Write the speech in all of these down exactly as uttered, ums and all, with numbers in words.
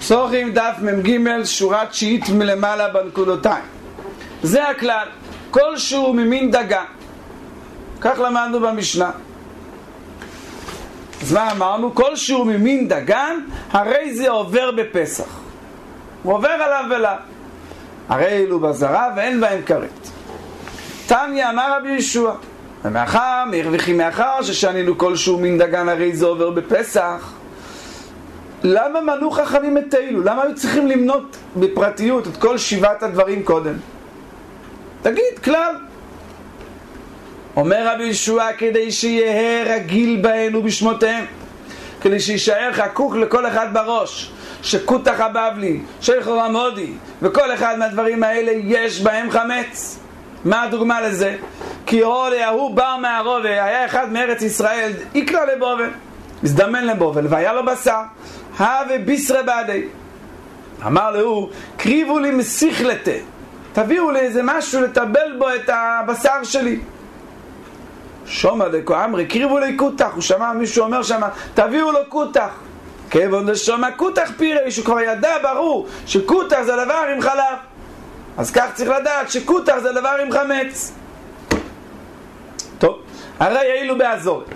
פסוחים דף מ"ג שורה תשיעית מלמעלה בנקודותיים. זה הכלל, כלשהו ממין דגן. כך למדנו במשנה. אז מה אמרנו? כלשהו ממין דגן, הרי זה עובר בפסח. הוא עובר עליו ולה. הרי אלו בזרה ואין בהם כרת. תניא אמר רבי ישוע, ומאחר, וכי מאחר ששנינו כלשהו מין דגן הרי זה עובר בפסח, למה מנו חכמים את אלו? למה היו צריכים למנות בפרטיות את כל שבעת הדברים קודם? תגיד, כלל. אומר רבי ישוע, כדי שיהיה רגיל בהן ובשמותיהם, כדי שישאר חקוק לכל אחד בראש, שקותח הבבלי, שייך רמודי, וכל אחד מהדברים האלה יש בהם חמץ. מה הדוגמה לזה? כי רואה, הוא בר מהרובה, היה אחד מארץ ישראל, יקרא לבובל, הזדמן לבובל, והיה לו בשר, הווה בישרה בעדי. אמר לו, קריבו לי מסיכלתה, תביאו לי איזה משהו לטבל בו את הבשר שלי. שומע דקו אמרי, קריבו לי קותח, הוא שמע מישהו אומר שמה, תביאו לו קותח. כיוון דשומע קותח פירי, שהוא כבר ידע ברור שקותח זה דבר עם חלב. אז כך צריך לדעת שקותח זה דבר עם חמץ. טוב, הרי אילו באזור.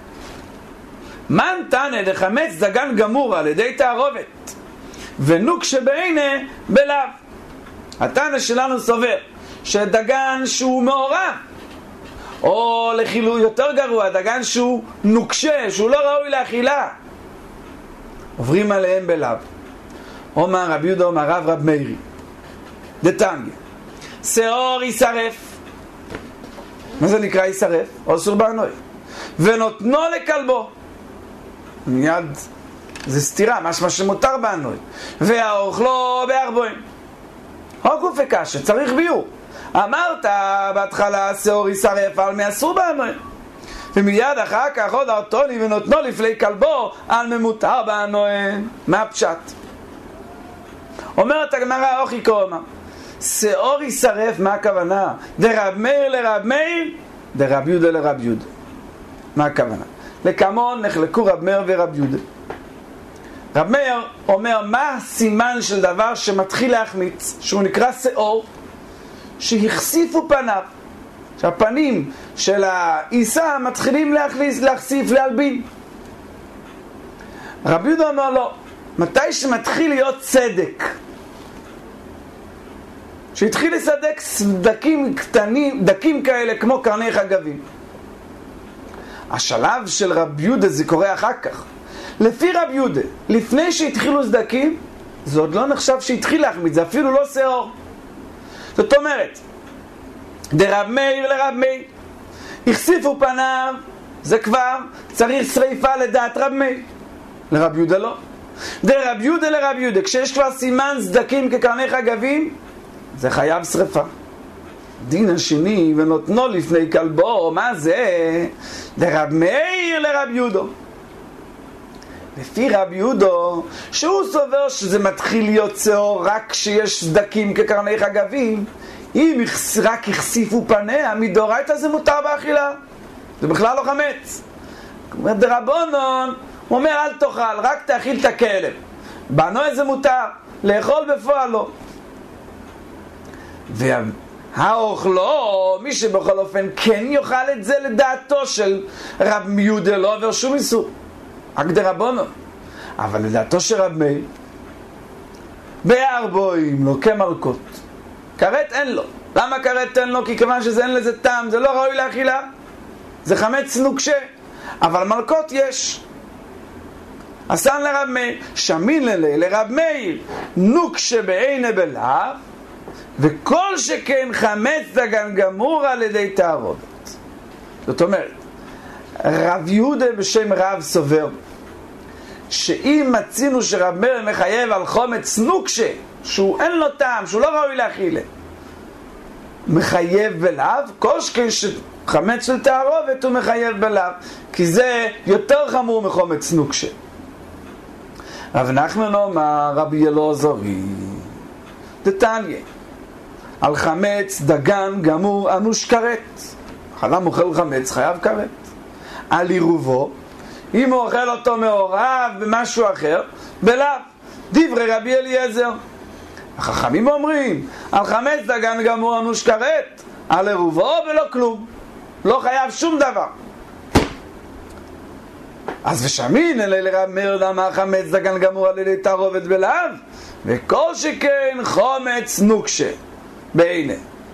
מן תנא דחמץ דגן גמור על ידי תערובת, ונוק שבעינה בלאו. התנא שלנו סובר שדגן שהוא מעורב, או לחילוי יותר גרוע, דגן שהוא נוקשה, שהוא לא ראוי לאכילה, עוברים עליהם בלאו. אומר רבי יהודה אומר רב רב מאירי דתניא, שאור יישרף. מה זה נקרא יישרף? אוסר בענוי. ונותנו לכלבו. מיד זה סתירה, משמע שמותר בענוי. והאוכלו בארבעים. הוקו וקשה, צריך ביור. אמרת בהתחלה שאור יישרף על מאסור בענוי, ומיד אחר כך עוד ארטוני ונותנו לפני כלבו על ממותר בענוי. מה הפשט? אומרת הגמרא אוכי קורמה, שאור יישרף, מה הכוונה? דרב מאיר לרב מאיר, דרב יהודה לרב יהודה. מה הכוונה? לכמון נחלקו רב מאיר ורב יהודה. רב מאיר אומר מה הסימן של דבר שמתחיל להחמיץ, שהוא נקרא שאור, שהחשיפו פניו, שהפנים של העיסה מתחילים להחליס, להחשיף, להלבין. רב יהודה אומר לא, מתי שמתחיל להיות צדק, שהתחיל לסדק דקים קטנים, דקים כאלה כמו קרני חגבים. השלב של רב יהודה זה קורה אחר כך. לפי רב יהודה, לפני שהתחילו סדקים, זה עוד לא נחשב שהתחיל להחמיץ, זה אפילו לא שאור. זאת אומרת, דרב מאיר לרב מאיר, החשיפו פניו, זה כבר צריך שריפה לדעת רב מאיר. לרב יהודה לא. דרב יהודה לרב יהודה, כשיש כבר סימן סדקים כקרני חגבים, זה חייב שריפה. דין השני, ונותנו לפני כלבו, מה זה? דרב מאיר לרב יהודה. לפי רב יהודה, שהוא סובר שזה מתחיל להיות שאור רק כשיש סדקים כקרני חגבים, אם רק החשיפו פניה, מדאורייתא זה מותר באכילה. זה בכלל לא חמץ. אומר דרבנן, הוא אומר אל תאכל, רק תאכיל את הכלב. בענוי זה מותר, לאכול בפועל לא. והאוכלו, מי שבכל אופן כן יאכל את זה לדעתו של רב יהודה, לא עובר שום איסור, רק דרבנן. אבל לדעתו של רב מאיר, בארבעים לו כמלכות, כרת אין לו. למה כרת אין לו? כי כיוון שזה אין לזה טעם, זה לא ראוי לאכילה, זה חמץ נוקשה. אבל מלכות יש. עשן לרב מאיר, שמין ללי לרב מאיר, נוקשה בעיני בלאו, וכל שכן חמץ דגן גמור על ידי תערובת. זאת אומרת, רב יהודה בשם רב סובר שאם מצינו שרב מאיר מחייב על חומץ נוקשה, שהוא אין לו טעם, שהוא לא ראוי לאכילה, מחייב בלאו, כל שכן שחמץ של תערובת הוא מחייב בלאו, כי זה יותר חמור מחומץ נוקשה. רב נחמן אומר רבי אלעזרי דתניא, על חמץ דגן גמור אנוש כרת. אדם אוכל חמץ חייב כרת. על עירובו, אם הוא אוכל אותו מעורב במשהו אחר, בלאו. דברי רבי אליעזר. החכמים אומרים, על חמץ דגן גמור אנוש כרת, על עירובו ולא כלום. לא חייב שום דבר. אז ושמין אלי לרב מאיר דאמר חמץ דגן גמור על ידי תערובת בלאו, וכל שכן חומץ נוקשה בעיני.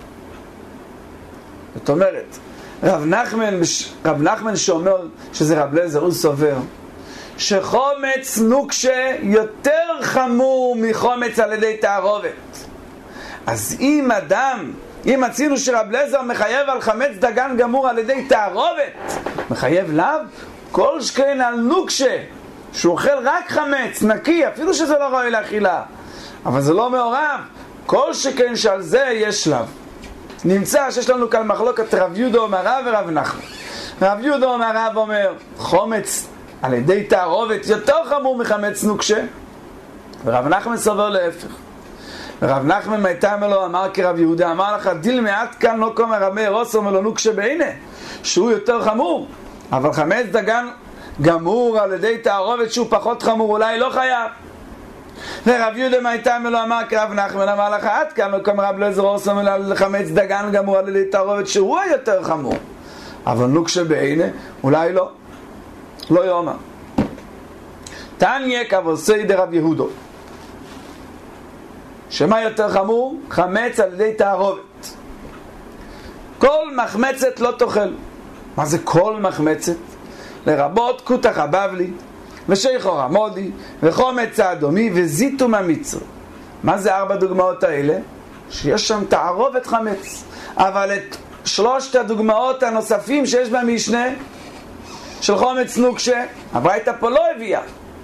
זאת אומרת, רב נחמן, רב נחמן שאומר שזה רב אליעזר, הוא סובר שחומץ נוקשה יותר חמור מחומץ על ידי תערובת. אז אם אדם, אם מצינו שרב אליעזר מחייב על חמץ דגן גמור על ידי תערובת, מחייב לאו, כל שכן על נוקשה, שהוא אוכל רק חמץ, נקי, אפילו שזה לא ראוי לאכילה, אבל זה לא מעורב, כל שכן שעל זה יש לאו. נמצא שיש לנו כאן מחלוקת רב יהודה אומר רב ורב נחמן. רב יהודה אומר רב אומר, חומץ על ידי תערובת יותר חמור מחמץ נוקשה, ורב נחמן סובר להפך. ורב נחמן מייתם אלו אמר כרב יהודה, אמר לך, דיל מעט כאן לא קום הרב מאיר עושה מלא נוקשה בעיני, שהוא יותר חמור, אבל חמץ דגן גמור על ידי תערובת שהוא פחות חמור, אולי לא חייב. ורב יהודה מייתם אלו אמר כרב נחמן, אמר לך, עד כאן לא קום רב אליעזר עושה מלא חמץ דגן גמור על ידי תערובת שהוא היותר חמור, אבל נוקשה בעיני, אולי לא. לא יאמר. תניא כבוסי דרב יהודו. שמה יותר חמור? חמץ על ידי תערובת. כל מחמצת לא תאכל. מה זה כל מחמצת? לרבות כותח הבבלי, ושיחו רמודי, וחומץ האדומי, וזיתום המצר. מה זה ארבע דוגמאות האלה? שיש שם תערובת חמץ. אבל את שלושת הדוגמאות הנוספים שיש במשנה, של חומץ נוקשה, הברייתא פה לא הביאה.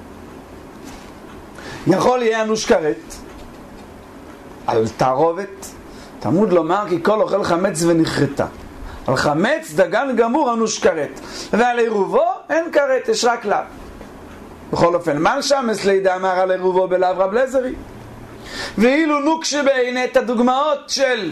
יכול יהיה אנוש כרת על תערובת, תמוד לומר כי כל אוכל חמץ ונחרטה. על חמץ דגן גמור אנוש כרת, ועל עירובו אין כרת, יש רק לאו. בכל אופן, מן שמס לידע אמר על עירובו בלאו רב אליעזרי. ואילו נוקשה בעיני את הדוגמאות של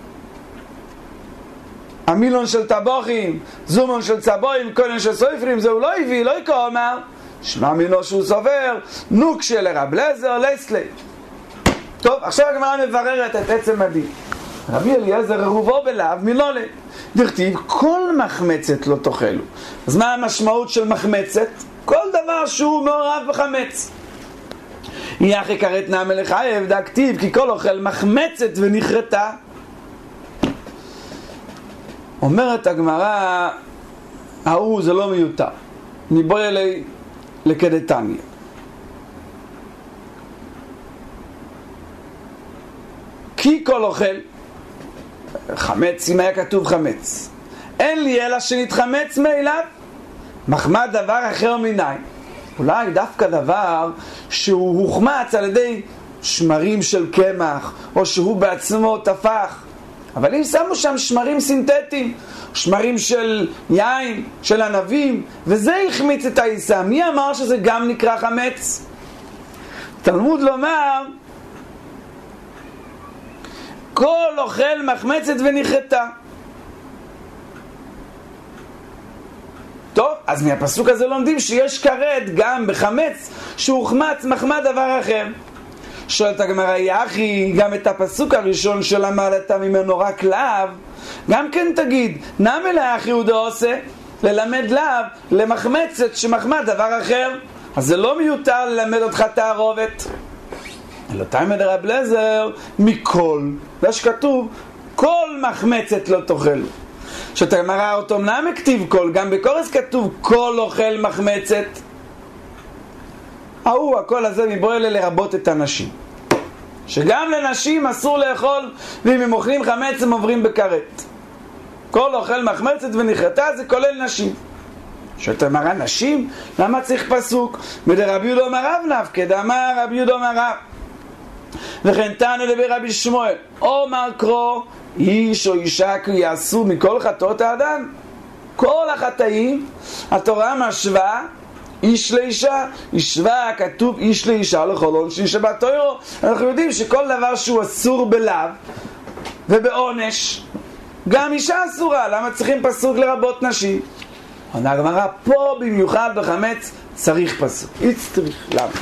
המילון של טבוחים, זומון של צבויים, קולן של סופרים, זהו לא הביא, לא יקרא אומר, שמע מינו שהוא סובר, נוקשה לרב אליעזר לסלי. טוב, עכשיו הגמרא מבררת את עצם הדין. רבי אליעזר עירובו בלאו מילולה. דכתיב, כל מחמצת לא תאכלו. אז מה המשמעות של מחמצת? כל דבר שהוא מעורב בחמץ. יחי כרת נעמה לחייב, דכתיב, כי כל אוכל מחמצת ונחרטה. אומרת הגמרא, ההוא זה לא מיותר. ניבוא אלי לקדתניה. כי כל אוכל, חמץ, אם היה כתוב חמץ, אין לי אלא שנתחמץ מאליו, מחמד דבר אחר מניין. אולי דווקא דבר שהוא הוחמץ על ידי שמרים של קמח, או שהוא בעצמו תפח. אבל אם שמו שם שמרים סינתטיים, שמרים של יין, של ענבים, וזה החמיץ את העיסה, מי אמר שזה גם נקרא חמץ? תלמוד לומר, כל אוכל מחמצת ונחרטה. טוב, אז מהפסוק הזה לומדים שיש כרת גם בחמץ שהוחמץ מחמד דבר אחר. שואלת הגמרא, יחי, גם את הפסוק הראשון של המעלתה ממנו רק לאו, גם כן תגיד, נמי לאחי הוא דעושה, ללמד לאו למחמצת שמחמד דבר אחר. אז זה לא מיותר ללמד אותך תערובת. אלא תלמד רב אליעזר מכל, זה שכתוב כל מחמצת לא תאכל. שאתה מראה אותו אמנם הכתיב כל, גם בקורס כתוב כל אוכל מחמצת. ההוא, הכל הזה מבוא אלה לרבות את הנשים, שגם לנשים אסור לאכול, ואם הם אוכלים חמץ הם עוברים בכרת. כל אוכל מחמצת ונחרטה זה כולל נשים. שאתה מראה נשים, למה צריך פסוק? מדרבי יהודה אמר רב נפקא, דאמר רבי יהודה אמר רב, וכן תנא לרבי שמואל, אומר קרוא איש או אישה כי יעשו מכל חטאות האדם. כל החטאים התורה משווה איש לאישה, השווה כתוב איש לאישה לכל עונשין שבתורה. אנחנו יודעים שכל דבר שהוא אסור בלאו ובעונש, גם אישה אסורה, למה צריכים פסוק לרבות נשים? עונה הגמרא, פה במיוחד בחמץ צריך פסוק. צריך, למה?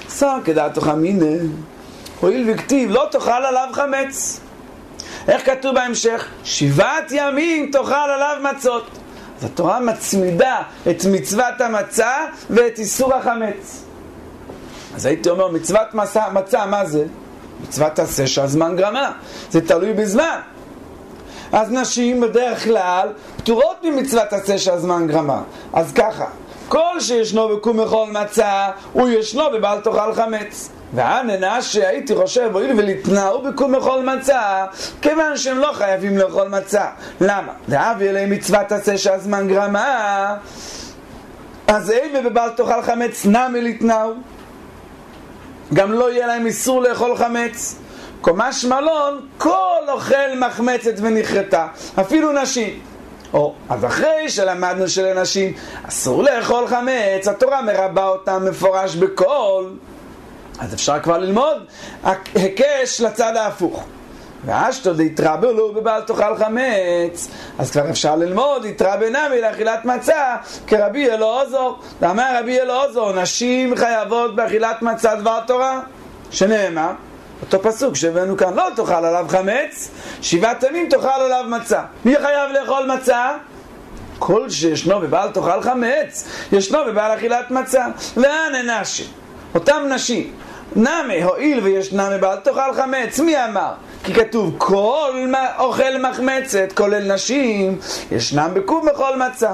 שר כדעתו חמינא, הואיל וכתיב לא תאכל עליו חמץ. איך כתוב בהמשך? שבעת ימים תאכל עליו מצות. אז התורה מצמידה את מצוות המצה ואת איסור החמץ. אז הייתי אומר, מצוות מצה, מצה מה זה? מצוות עשה שהזמן גרמה. זה תלוי בזמן. אז נשים בדרך כלל פטורות ממצוות עשה שהזמן גרמה. אז ככה, כל שישנו בקום אכול מצה, הוא ישנו בבל תאכל חמץ. והננה שהייתי חושב, הואיל ולתנאו בקום אכול מצה, כיוון שהם לא חייבים לאכול מצה. למה? להביא אליהם מצוות עשה שהזמן גרמה, אז אימה בבל תאכל חמץ נמי לתנאו. גם לא יהיה להם איסור לאכול חמץ. קומש מלון, כל אוכל מחמצת ונכרתה, אפילו נשים. או, אז אחרי שלמדנו שלנשים אסור לאכול חמץ, התורה מרבה אותם מפורש בכל, אז אפשר כבר ללמוד הקש לצד ההפוך. ואשתו דהתרבה לו בבל תאכל חמץ, אז כבר אפשר ללמוד התרבה נמי לאכילת מצה כרבי אלעזר. ואמר רבי אלעזר, נשים חייבות באכילת מצה דבר תורה, שנאמר אותו פסוק שהבאנו כאן, לא תאכל עליו חמץ, שבעת ימים תאכל עליו מצה. מי חייב לאכול מצה? כל שישנו בבעל תאכל חמץ, ישנו בבעל אכילת מצה. ואנה נשים, אותם נשים, נמי הואיל וישנה בבעל תאכל חמץ. מי אמר? כי כתוב כל אוכל מחמצת, כולל נשים, ישנם בקום אכול מצה.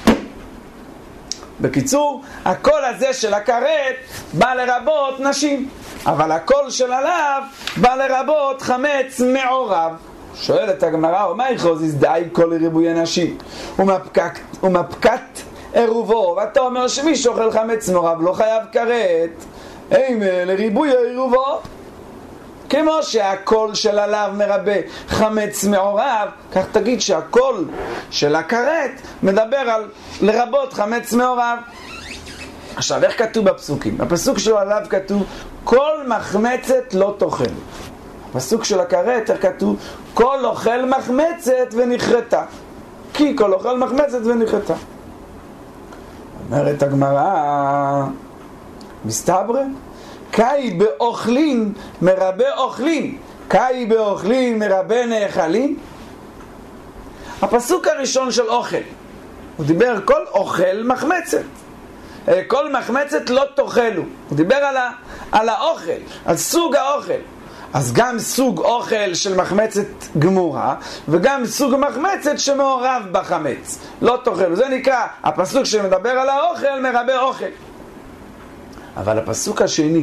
בקיצור, הקול הזה של הכרת בא לרבות נשים, אבל הקול של הלאו בא לרבות חמץ מעורב. שואלת הגמרא, ומה יחוז יזדאי כל ריבוי נשים ומפקת, ומפקת עירובו, ואתה אומר שמי שאוכל חמץ מעורב לא חייב כרת, אימה לריבוי עירובו. כמו שהקול של הלאו מרבה חמץ מעורב, כך תגיד שהקול של הכרת מדבר על לרבות חמץ מעורב. עכשיו, איך כתוב בפסוקים? בפסוק של הלאו כתוב כל מחמצת לא תאכל. בפסוק של הכרת איך כתוב כל אוכל מחמצת ונכרתה. כי כל אוכל מחמצת ונכרתה. אומרת הגמרא, מסתברא קאי באוכלין מרבה אוכלין, קאי באוכלין מרבה נאכלין. הפסוק הראשון של אוכל, הוא דיבר כל אוכל מחמצת, כל מחמצת לא תאכלו. הוא דיבר על, ה, על האוכל, על סוג האוכל. אז גם סוג אוכל של מחמצת גמורה, וגם סוג מחמצת שמעורב בחמץ לא תאכלו. זה נקרא, הפסוק שמדבר על האוכל מרבה אוכל. אבל הפסוק השני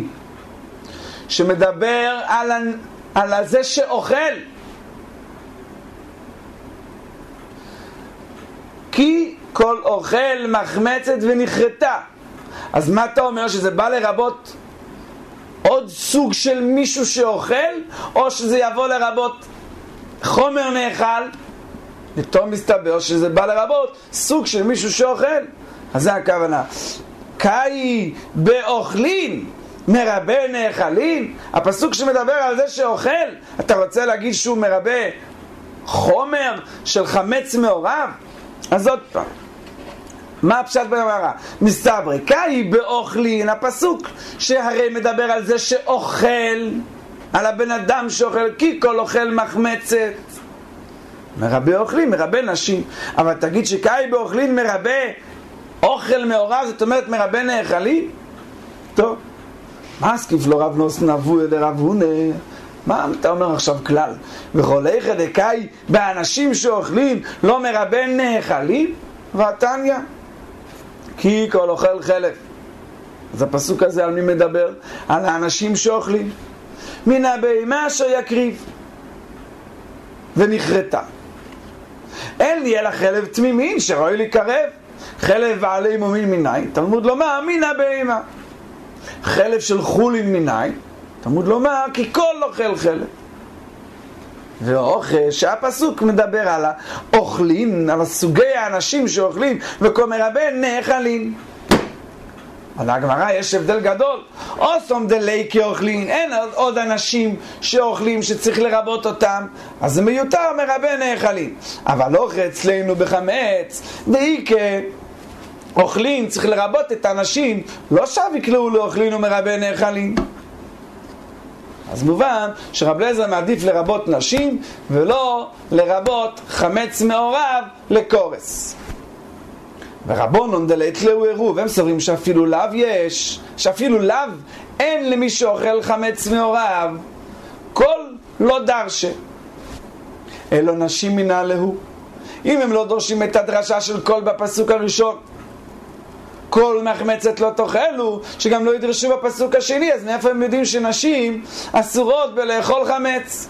שמדבר על, על זה שאוכל, כי כל אוכל מחמצת ונכרתה. אז מה אתה אומר? שזה בא לרבות עוד סוג של מישהו שאוכל, או שזה יבוא לרבות חומר נאכל? פתאום מסתבר שזה בא לרבות סוג של מישהו שאוכל. אז זה הכוונה. קאי באוכלין מרבה נאכלין. הפסוק שמדבר על זה שאוכל, אתה רוצה להגיד שהוא מרבה חומר של חמץ מעורב? אז עוד פעם, מה הפשט בגמרא? מסתברא קאי באוכלין, הפסוק שהרי מדבר על זה שאוכל, על הבן אדם שאוכל, כי כל אוכל מחמצת מרבה אוכלין, מרבה נשים. אבל תגיד שקאי באוכלין מרבה אוכל מעורב, זאת אומרת מרבה נאכלים? טוב, מה הסקיף לא רב נוס נבוא ידי רב הונה? מה אתה אומר עכשיו כלל? וכל איכא דקאי באנשים שאוכלים לא מרבה נאכלים? ועתניא כי כל אוכל חלף. אז הפסוק הזה על מי מדבר? על האנשים שאוכלים. מן הבהמה אשר יקריב ונכרתה. אין לי אלא חלב תמימין שראוי לקרב. חלב ועלי מומין מניין, תלמוד לומר מן הבהמה. חלב של חולין מניין, תלמוד לומר כי כל אוכל חלב. ואוכל שהפסוק מדבר על האוכלים, על סוגי האנשים שאוכלים, וכל מרבה נאכלים. על הגמרא יש הבדל גדול. אוסום דלי כאוכלים, אין עוד אנשים שאוכלים שצריך לרבות אותם, אז זה מיותר מרבה נאכלים. אבל אוכל אצלנו בחמץ דאיקה אוכלים, צריך לרבות את האנשים, לא שב יקראו לאוכלים ומרבה נאכלים. אז מובן שרב אליעזר מעדיף לרבות נשים ולא לרבות חמץ מעורב לקורס. ורבונון דלית לאו עירו, והם סוברים שאפילו לאו יש, שאפילו לאו אין למי שאוכל חמץ מעורב, כל לא דרשה. אלו נשים מנה להו. אם הם לא דורשים את הדרשה של כל בפסוק הראשון, כל מחמצת לא תאכלו, שגם לא ידרשו בפסוק השני, אז מאיפה הם יודעים שנשים אסורות בלאכול חמץ?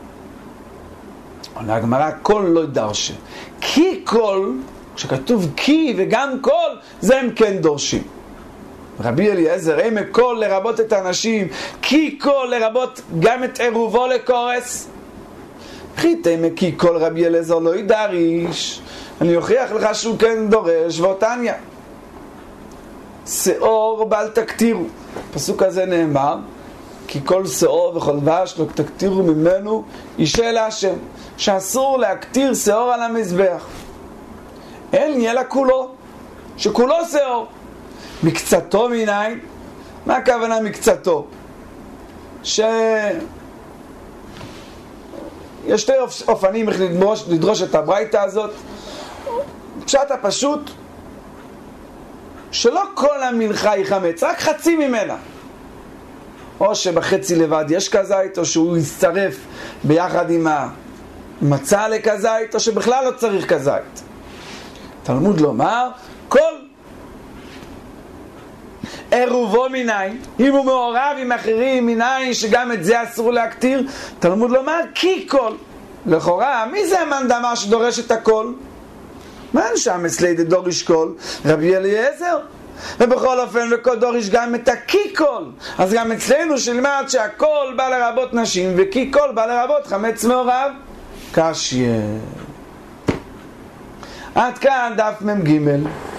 עונה הגמרא, כל לא דרשה. כי כל, כשכתוב כי וגם כל, זה הם כן דורשים. רבי אליעזר, הם כל לרבות את האנשים, כי כל לרבות גם את עירובו לקורס. חיתם כי כל רבי אליעזר לא ידריש, אני אוכיח לך שהוא כן דורש, ואותניה שאור בל תקטירו. פסוק הזה נאמר, כי כל שאור וכל דבש לא תקטירו ממנו אישה להשם, שאסור להקטיר שאור על המזבח, אין יהיה לה כולו, שכולו שאור. מקצתו מניין, מה הכוונה מקצתו? ש... יש שתי אופנים איך לדרוש, לדרוש את הברייתא הזאת. פשט הפשוט שלא כל המנחה היא חמץ, רק חצי ממנה, או שבחצי לבד יש כזית, או שהוא יצטרף ביחד עם המצה לכזית, או שבכלל לא צריך כזית. תלמוד לומר כל עירובו מניין, אם הוא מעורב עם אחרים מניין שגם את זה אסור להקטיר. תלמוד לומר כי כל. לכאורה מי זה המאן דאמר שדורש את הכל? מה שם אצלי דדוריש כל? רבי אליעזר. ובכל אופן וכל דוריש גם את הכי כל, אז גם אצלנו שלמד שהכל בא לרבות נשים וכי כל בא לרבות חמץ מעורב. קשיא. עד כאן דף מ"ג.